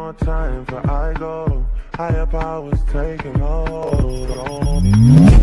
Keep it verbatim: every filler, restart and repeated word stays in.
more time before I go. Higher powers taking a hold on me.